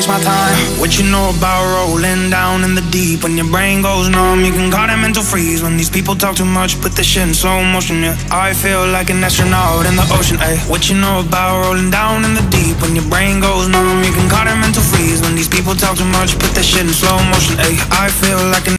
takes my time. What you know about rolling down in the deep? When your brain goes numb, you can call it mental freeze. When these people talk too much, put this shit in slow motion, yeah. I feel like an astronaut in the ocean, ayy. What you know about rolling down in the deep? When your brain goes numb, you can call it mental freeze. When these people talk too much, put this shit in slow motion, ayy. I feel like an